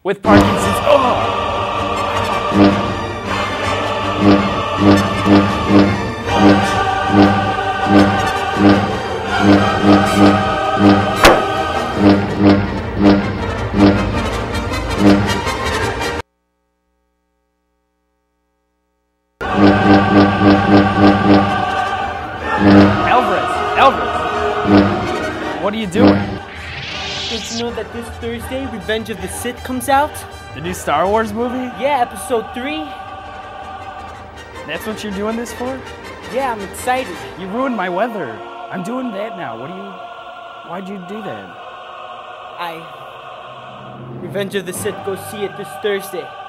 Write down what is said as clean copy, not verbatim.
with Parkinson's. Oh! Elvis, what are you doing? Did you know that this Thursday, Revenge of the Sith comes out? The new Star Wars movie? Yeah, episode 3. That's what you're doing this for? Yeah, I'm excited. You ruined my weather. I'm doing that now. Why'd you do that? Revenge of the Sith, go see it this Thursday.